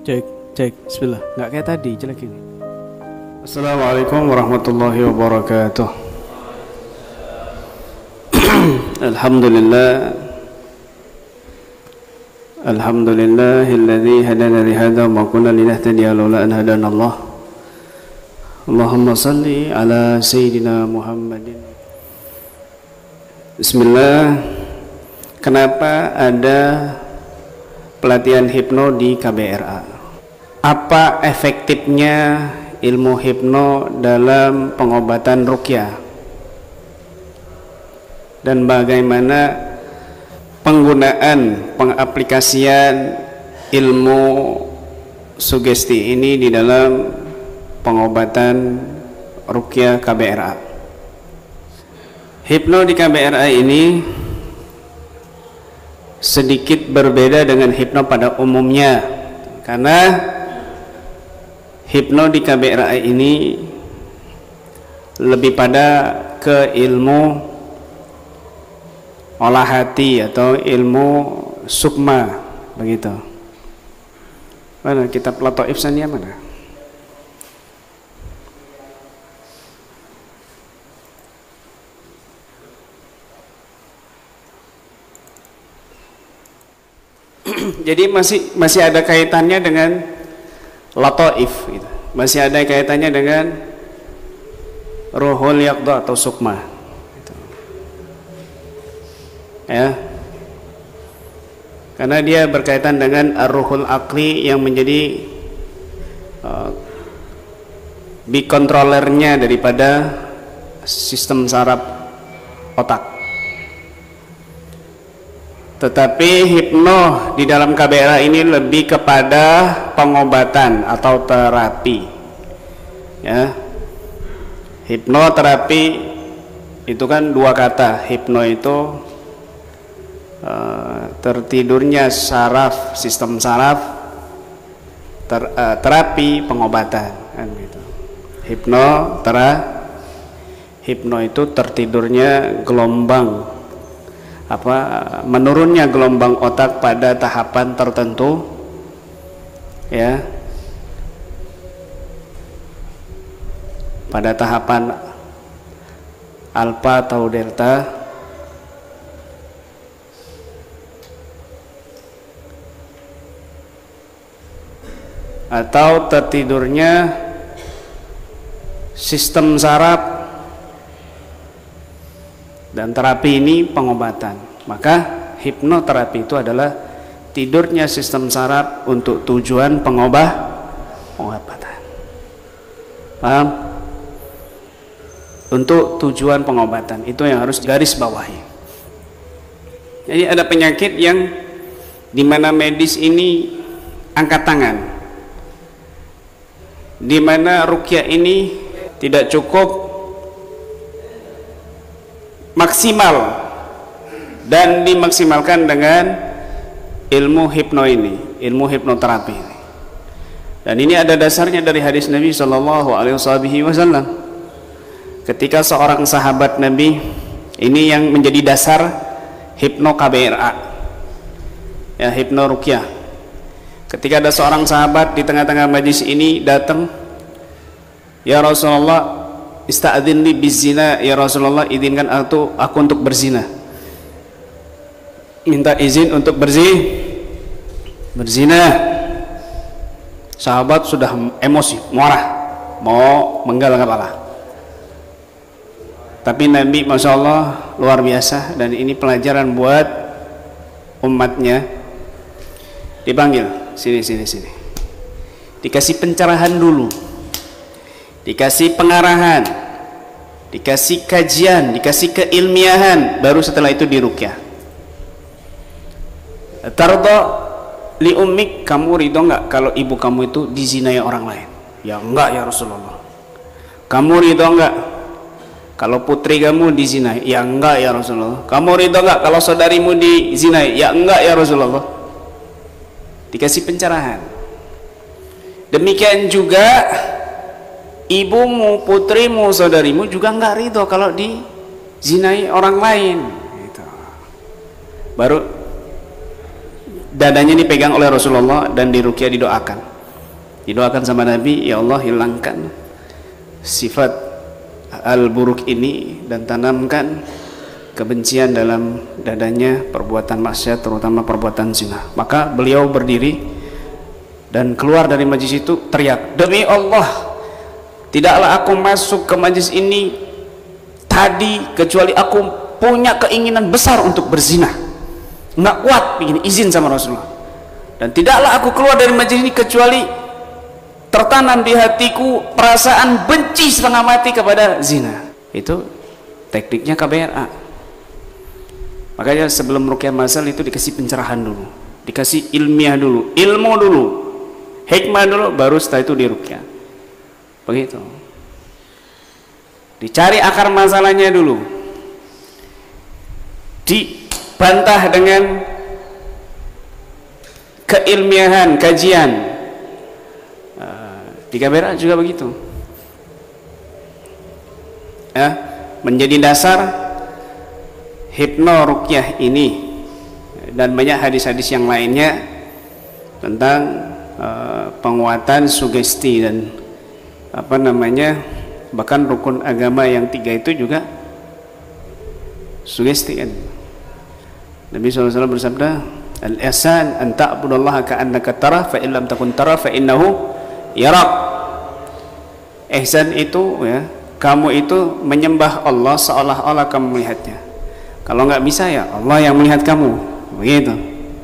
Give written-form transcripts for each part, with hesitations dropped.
Cek, cek, bismillah. Nggak kayak tadi, jelek ini. Assalamualaikum warahmatullahi wabarakatuh. Alhamdulillah. Alhamdulillahilladzi hadana li hadza wa ma kunna linahtadiya laula an hadana Allah. Allahumma salli ala sayyidina Muhammadin. Bismillah. Kenapa ada pelatihan hipno di KBRA? Apa efektifnya ilmu hipno dalam pengobatan ruqyah? Dan bagaimana penggunaan pengaplikasian ilmu sugesti ini di dalam pengobatan ruqyah KBRA? Hipno di KBRA ini sedikit berbeda dengan hipno pada umumnya, karena hipno di KBRA ini lebih pada ke ilmu olah hati atau ilmu sukma, begitu. Mana kitab Lataif Saniyah mana? Jadi masih ada kaitannya dengan Lataif gitu. Masih ada kaitannya dengan Ruhul Yaqdha atau sukma gitu. Ya, karena dia berkaitan dengan Ar-Ruhul Aqli yang menjadi bikontrolernya daripada sistem saraf otak. Tetapi hipno di dalam KBRA ini lebih kepada pengobatan atau terapi, ya. Hipnoterapi itu kan dua kata. Hipno itu tertidurnya saraf, sistem saraf, terapi pengobatan, kan gitu. Hipno itu tertidurnya gelombang, menurunnya gelombang otak pada tahapan tertentu, ya, pada tahapan alfa atau delta, atau tertidurnya sistem saraf. Dan terapi ini pengobatan. Maka hipnoterapi itu adalah tidurnya sistem saraf untuk tujuan pengobatan. Paham? Untuk tujuan pengobatan, itu yang harus garis bawahi. Jadi ada penyakit yang dimana medis ini angkat tangan, dimana ruqyah ini tidak cukup maksimal dan dimaksimalkan dengan ilmu hipno ini, ilmu hipnoterapi ini. Dan ini ada dasarnya dari hadis Nabi Shallallahu Alaihi Wasallam. Ketika seorang sahabat Nabi, ini yang menjadi dasar hipno KBRA, ya, hipno ruqyah. Ketika ada seorang sahabat di tengah-tengah majlis ini datang, ya Rasulullah, ista'adzin li bizina, ya Rasulullah, izinkan aku untuk berzina. Minta izin untuk berzina. Sahabat sudah emosi, marah, mau menggal kepala. Tapi Nabi, Masya Allah, luar biasa, dan ini pelajaran buat umatnya. Dipanggil, sini. Dikasih pencerahan dulu, dikasih pengarahan, dikasih kajian, dikasih keilmiahan, baru setelah itu diruqyah. Tardo li ummik, kamu ridho enggak kalau ibu kamu itu dizinai orang lain? Ya enggak ya Rasulullah. Kamu ridho enggak kalau putri kamu dizinai? Ya enggak ya Rasulullah. Kamu ridho enggak kalau saudarimu dizinai? Ya enggak ya Rasulullah. Dikasih pencerahan. Demikian juga ibumu, putrimu, saudarimu juga enggak ridho kalau dizinai orang lain gitu. Baru dadanya dipegang oleh Rasulullah dan diruqyah, didoakan. Didoakan sama Nabi, ya Allah hilangkan sifat al-buruk ini dan tanamkan kebencian dalam dadanya perbuatan maksiat, terutama perbuatan zina. Maka beliau berdiri dan keluar dari majlis itu teriak, demi Allah, tidaklah aku masuk ke majlis ini tadi kecuali aku punya keinginan besar untuk berzina, nggak kuat, ingin izin sama Rasulullah. Dan tidaklah aku keluar dari majlis ini kecuali tertanam di hatiku perasaan benci setengah mati kepada zina. Itu tekniknya KBRA. Makanya sebelum ruqyah masal itu dikasih pencerahan dulu, dikasih ilmiah dulu, ilmu dulu, hikmah dulu, baru setelah itu diruqyah. Begitu. Dicari akar masalahnya dulu, dibantah dengan keilmiahan, kajian. Di KBRA juga begitu ya, menjadi dasar hipno ruqyah ini dan banyak hadis-hadis yang lainnya tentang penguatan sugesti dan apa namanya, bahkan rukun agama yang 3 itu juga sugesti kan. Nabi SAW bersabda, al-ihsan an ta'budallaha ka'annaka tarah fa in lam takun tarah fa innahu yarak. Ihsan itu ya, kamu itu menyembah Allah seolah-olah kamu melihatnya. Kalau nggak bisa ya Allah yang melihat kamu. Begitu.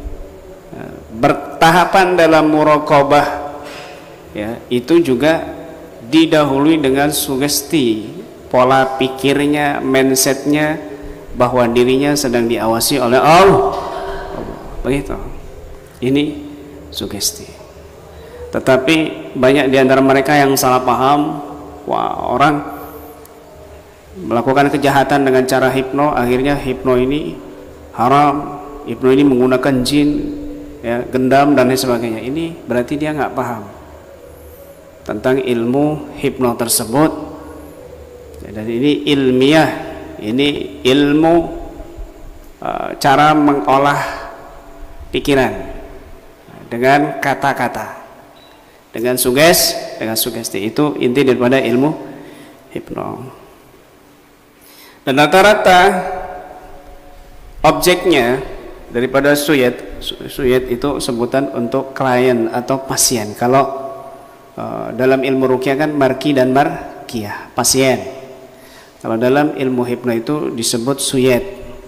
Bertahapan dalam muraqabah ya, itu juga didahului dengan sugesti, pola pikirnya, mindsetnya bahwa dirinya sedang diawasi oleh Allah. Begitu. Ini sugesti. Tetapi banyak di antara mereka yang salah paham. Wah, orang melakukan kejahatan dengan cara hipno, akhirnya hipno ini haram, hipno ini menggunakan jin ya, gendam dan lain sebagainya. Ini berarti dia nggak paham tentang ilmu hipno tersebut. Dan ini ilmiah, ini ilmu cara mengolah pikiran dengan kata-kata, dengan sugesti. Itu inti daripada ilmu hipno. Dan rata-rata objeknya daripada suyat itu sebutan untuk klien atau pasien. Kalau dalam ilmu ruqyah kan marki dan markiyah, pasien. Kalau dalam ilmu hipno itu disebut suyat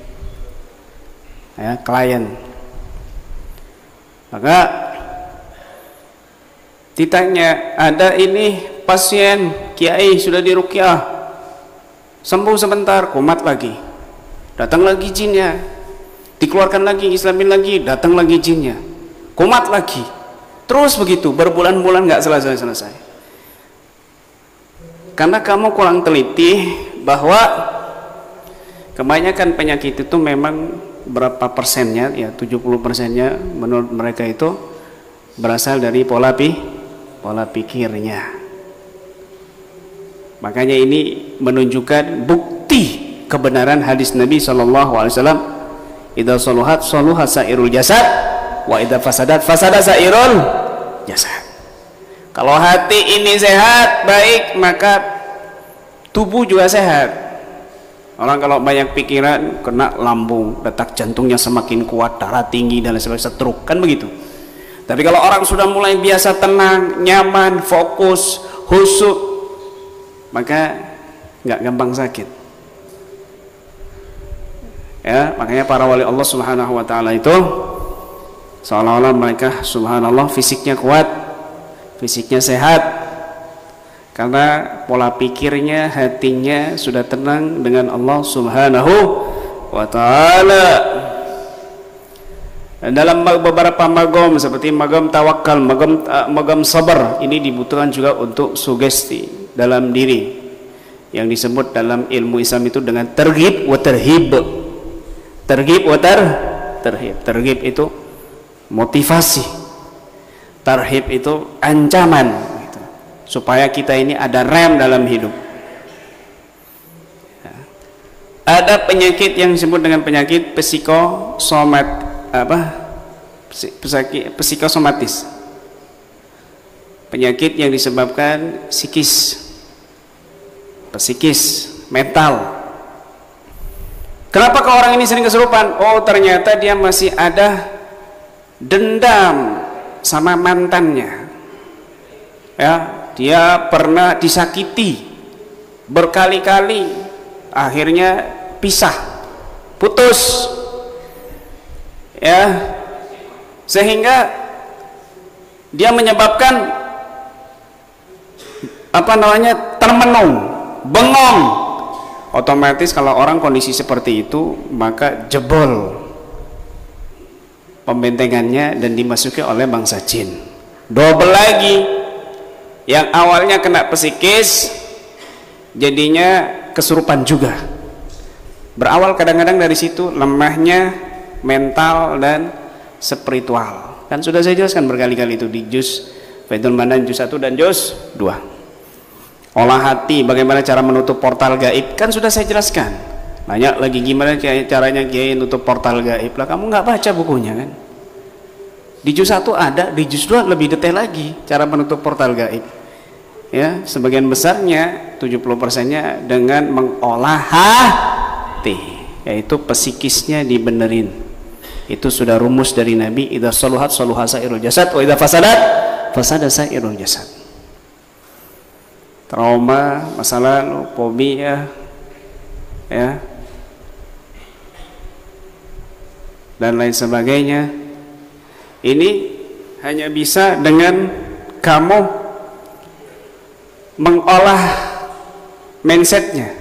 ya, klien. Maka ditanya, ada ini pasien kiai sudah diruqyah, sembuh sebentar, kumat lagi, datang lagi jinnya, dikeluarkan lagi, islamin lagi, datang lagi jinnya, kumat lagi, terus begitu berbulan-bulan nggak selesai. Karena kamu kurang teliti bahwa kebanyakan penyakit itu memang berapa persennya ya, 70%-nya menurut mereka itu berasal dari pola pikirnya. Makanya ini menunjukkan bukti kebenaran hadis Nabi SAW, idza saluhat saluha sairul jasad wa idza fasadat fasada sairul jasad. Kalau hati ini sehat, baik, maka tubuh juga sehat. Orang kalau banyak pikiran, kena lambung, detak jantungnya semakin kuat, darah tinggi dan lain sebagainya, stroke, kan begitu. Tapi kalau orang sudah mulai biasa tenang, nyaman, fokus, khusyuk, maka nggak gampang sakit. Ya, makanya para wali Allah Subhanahu wa taala itu seolah-olah mereka subhanallah fisiknya kuat, fisiknya sehat. Karena pola pikirnya, hatinya sudah tenang dengan Allah Subhanahu wa taala. Dan dalam beberapa magom seperti magom tawakal, magom sabar, ini dibutuhkan juga untuk sugesti dalam diri yang disebut dalam ilmu Islam itu dengan terghib wa terhib. Terghib wa terhib. Terghib itu motivasi, terhib itu ancaman gitu, supaya kita ini ada rem dalam hidup. Ada penyakit yang disebut dengan penyakit psikosomatis. penyakit yang disebabkan psikis, mental. Kenapa orang ini sering kesurupan? Oh, ternyata dia masih ada dendam sama mantannya. Ya, dia pernah disakiti berkali-kali, akhirnya pisah, putus. Ya, sehingga dia menyebabkan termenung, bengong. Otomatis kalau orang kondisi seperti itu, maka jebol pembentengannya dan dimasuki oleh bangsa jin. Double lagi, yang awalnya kena psikis jadinya kesurupan juga. Berawal kadang-kadang dari situ, lemahnya mental dan spiritual. Kan sudah saya jelaskan berkali-kali itu di juz Faidul Manan juz 1 dan juz 2. Olah hati, bagaimana cara menutup portal gaib, kan sudah saya jelaskan. Nanya lagi gimana caranya Kiai nutup portal gaib, lah kamu nggak baca bukunya kan. Di juz 1 ada, di juz 2 lebih detail lagi cara menutup portal gaib. Ya, sebagian besarnya 70%-nya dengan mengolah hati, yaitu psikisnya dibenerin. Itu sudah rumus dari Nabi, idza saluhat saluha sairul jasad wa idza fasadat fasada sairul jasad. Trauma, masalah fobia, ya, dan lain sebagainya, ini hanya bisa dengan kamu mengolah mindsetnya,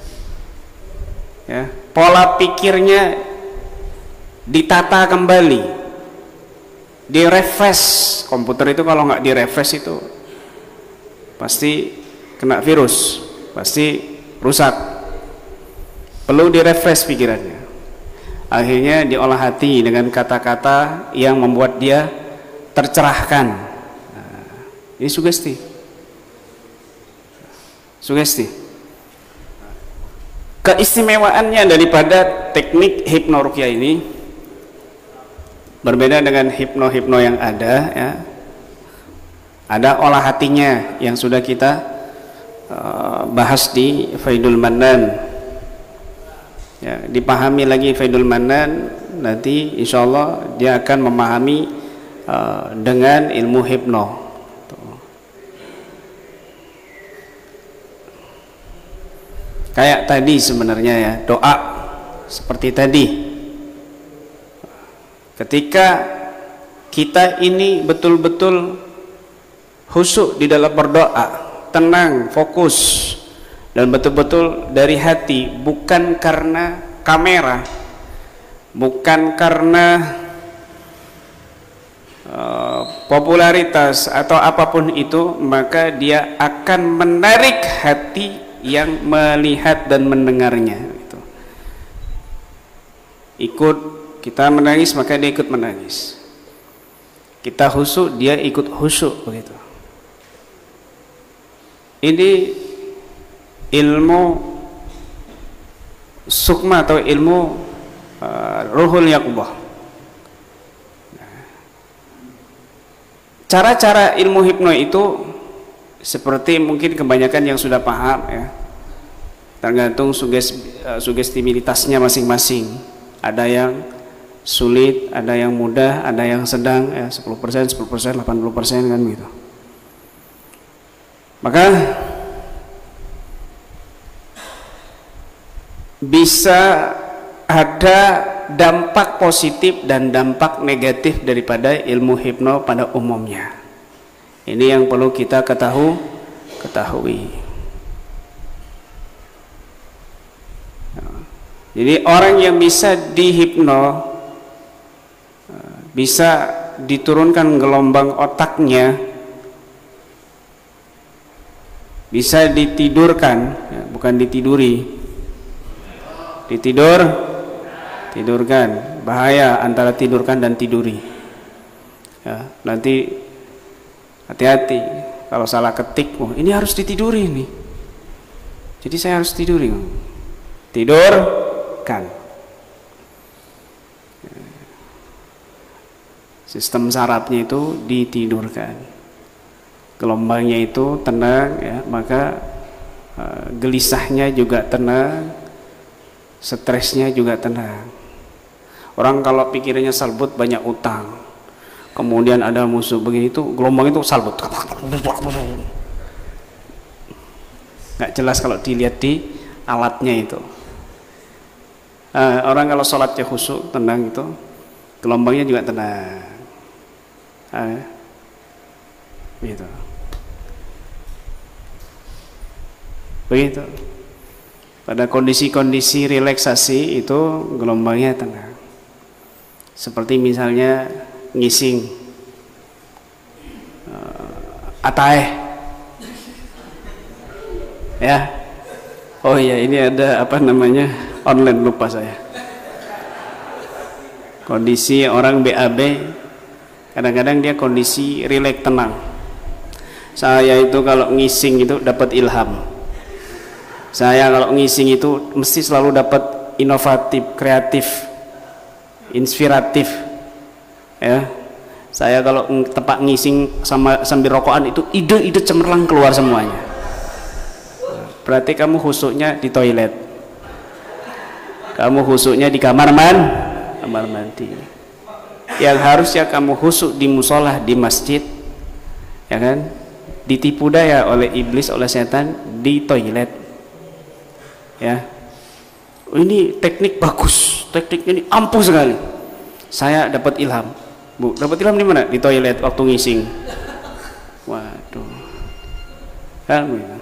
ya, pola pikirnya ditata kembali, direfresh. Komputer itu kalau nggak direfresh itu pasti kena virus, pasti rusak. Perlu direfresh pikirannya. Akhirnya diolah hati dengan kata-kata yang membuat dia tercerahkan. Nah, ini sugesti. Keistimewaannya daripada teknik hipnoruqyah ini berbeda dengan hipno yang ada, ya. Ada olah hatinya yang sudah kita bahas di Faidul Manan, ya, dipahami lagi Faidul Manan, nanti insya Allah dia akan memahami dengan ilmu hipno. Kayak tadi sebenarnya, ya, doa seperti tadi. Ketika kita ini betul-betul khusyuk di dalam berdoa, tenang, fokus, dan betul-betul dari hati, bukan karena kamera, bukan karena popularitas atau apapun itu, maka dia akan menarik hati yang melihat dan mendengarnya. Ikut kita menangis, maka dia ikut menangis. Kita khusyuk, dia ikut khusyuk, begitu. Ini ilmu sukma atau ilmu ruhul yaqbah. Cara-cara ilmu hipno itu seperti mungkin kebanyakan yang sudah paham, ya, tergantung sugestibilitasnya masing-masing. Ada yang sulit, ada yang mudah, ada yang sedang, ya, 10%, 80% kan gitu. Maka bisa ada dampak positif dan dampak negatif daripada ilmu hipno pada umumnya. Ini yang perlu kita ketahui. Jadi orang yang bisa dihipno, bisa diturunkan gelombang otaknya, bisa ditidurkan, ya, bukan ditiduri, tidurkan. Bahaya antara tidurkan dan tiduri, ya, nanti hati-hati kalau salah ketik, oh, ini harus ditiduri nih, jadi saya harus tiduri. Tidurkan, sistem sarafnya itu ditidurkan. gelombangnya itu tenang ya, maka gelisahnya juga tenang, stresnya juga tenang. Orang kalau pikirannya salbut, banyak utang, kemudian ada musuh begini, itu gelombang itu salbut, nggak jelas kalau dilihat di alatnya itu. Orang kalau sholatnya khusyuk, tenang, itu gelombangnya juga tenang. Gitu. Begitu. Pada kondisi-kondisi relaksasi itu gelombangnya tenang. Seperti misalnya ngising ataeh. Ya. Oh iya, ini ada apa namanya? Online, lupa saya. Kondisi orang BAB, kadang-kadang dia kondisi rileks tenang. Saya itu kalau ngising itu dapat ilham. Saya kalau ngising itu mesti selalu dapat inovatif, kreatif, inspiratif. Ya. Saya kalau tempat ngising sambil rokokan itu ide-ide cemerlang keluar semuanya. Berarti kamu khusyuknya di toilet. Kamu khusyuknya di kamar mandi. Yang harusnya kamu khusyuk di musola, di masjid, ya kan? Ditipu daya oleh iblis, oleh setan di toilet. Ya, ini teknik bagus, tekniknya ini ampuh sekali. Saya dapat ilham. Bu, dapat ilham di mana? Di toilet waktu ngising. Waduh. Alhamdulillah.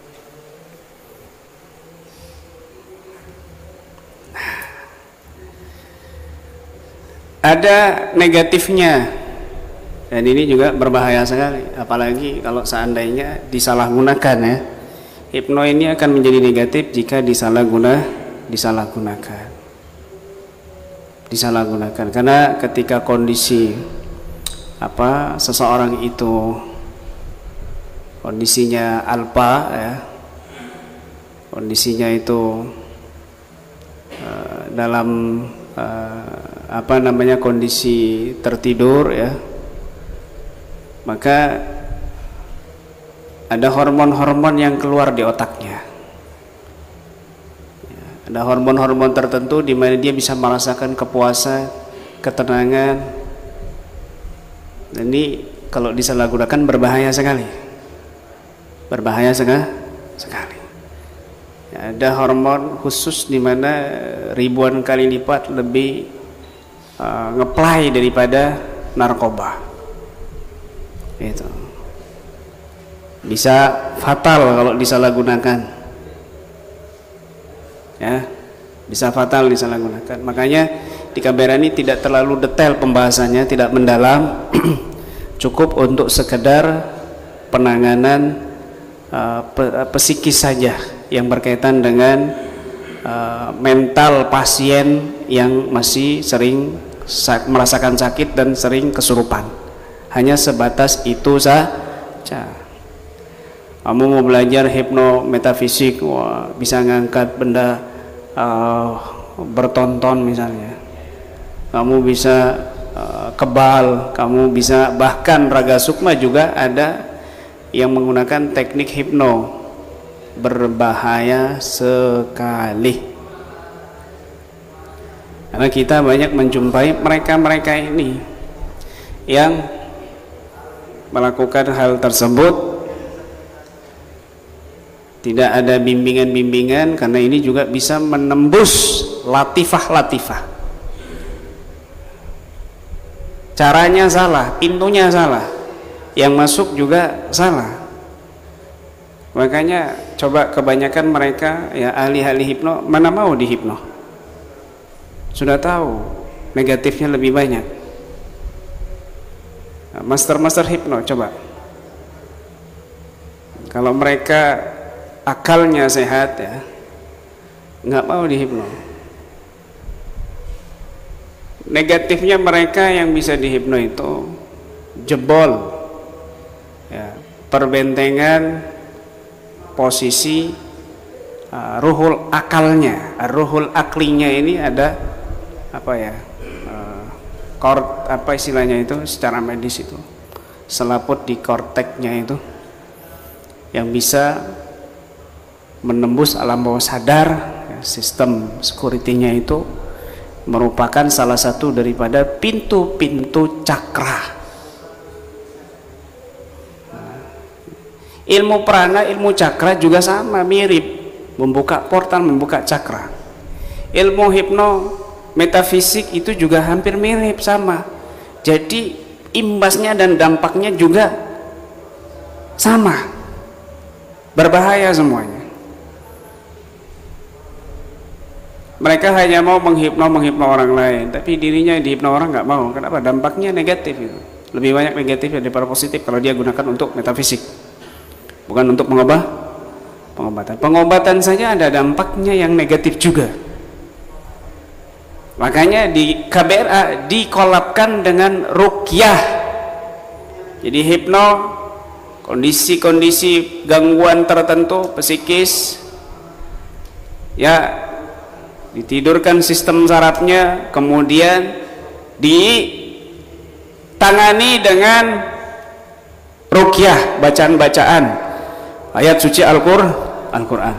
Ada negatifnya, dan ini juga berbahaya sekali, apalagi kalau seandainya disalahgunakan ya. Hipno ini akan menjadi negatif jika disalahgunakan. Karena ketika kondisi seseorang itu kondisinya alpa ya, kondisinya itu dalam kondisi tertidur ya, maka ada hormon-hormon yang keluar di otaknya. Ada hormon-hormon tertentu di mana dia bisa merasakan kepuasan, ketenangan. Dan ini kalau disalahgunakan berbahaya sekali. Sekali. Ya, ada hormon khusus di mana ribuan kali lipat lebih ngeplay daripada narkoba. Itu bisa fatal kalau disalahgunakan. Ya, bisa fatal disalahgunakan. Makanya di KBR ini tidak terlalu detail pembahasannya, tidak mendalam, cukup untuk sekedar penanganan psikis saja yang berkaitan dengan mental pasien yang masih sering merasakan sakit dan sering kesurupan. Hanya sebatas itu saja. Kamu mau belajar hipnometafisik, bisa ngangkat benda bertonton misalnya. Kamu bisa kebal, kamu bisa, bahkan Raga Sukma juga ada yang menggunakan teknik hipno. Berbahaya sekali. Karena kita banyak menjumpai mereka-mereka ini yang melakukan hal tersebut. Tidak ada bimbingan-bimbingan, karena ini juga bisa menembus latifah-latifah. Caranya salah, pintunya salah, yang masuk juga salah. Makanya coba kebanyakan mereka ya ahli-ahli hipno, mana mau di hipno? Sudah tahu negatifnya lebih banyak. Master-master hipno coba. Kalau mereka akalnya sehat ya, nggak mau dihipno. Negatifnya mereka yang bisa dihipno itu jebol ya, perbentengan posisi ruhul akalnya, ruhul aklinya ini ada apa ya, istilahnya itu secara medis itu selaput di korteknya itu yang bisa menembus alam bawah sadar. Sistem security-nya itu merupakan salah satu daripada pintu-pintu cakra. Ilmu prana, ilmu cakra juga sama, mirip, membuka portal, membuka cakra. Ilmu hipno metafisik itu juga hampir mirip, sama. Jadi imbasnya dan dampaknya juga sama, berbahaya semuanya. Mereka hanya mau menghipno orang lain, tapi dirinya dihipno orang nggak mau. Kenapa? Dampaknya negatif itu. Lebih banyak negatif daripada positif kalau dia gunakan untuk metafisik, bukan untuk pengobatan. Pengobatan saja ada dampaknya yang negatif juga. Makanya di KBRA dikolabkan dengan ruqyah. Jadi hipno, kondisi-kondisi gangguan tertentu psikis, ya ditidurkan sistem sarafnya, kemudian ditangani dengan ruqyah, bacaan-bacaan ayat suci Al-Quran.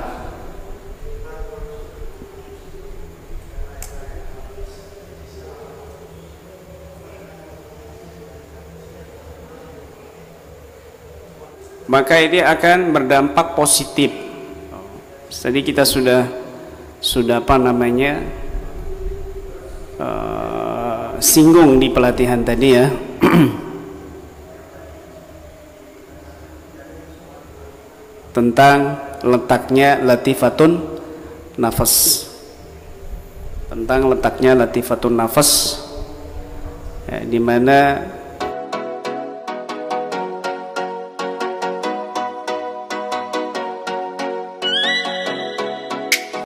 Maka ini akan berdampak positif. Tadi kita sudah apa namanya singgung di pelatihan tadi ya. Tentang letaknya latifatun nafas, tentang letaknya latifatun nafas ya, di mana